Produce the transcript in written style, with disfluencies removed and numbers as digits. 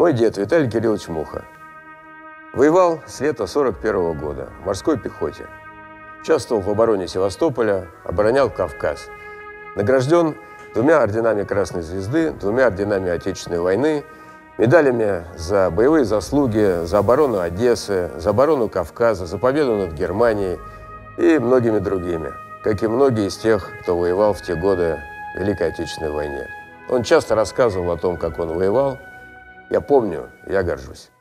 Мой дед Виталий Кириллович Муха воевал с лета 1941 года в морской пехоте. Участвовал в обороне Севастополя, оборонял Кавказ. Награжден 2 орденами Красной Звезды, 2 орденами Отечественной войны, медалями за боевые заслуги, за оборону Одессы, за оборону Кавказа, за победу над Германией и многими другими, как и многие из тех, кто воевал в те годы в Великой Отечественной войне. Он часто рассказывал о том, как он воевал. Я помню, я горжусь.